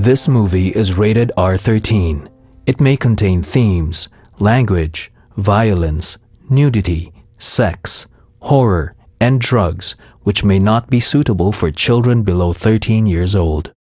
This movie is rated R-13. It may contain themes, language, violence, nudity, sex, horror, and drugs which may not be suitable for children below 13 years old.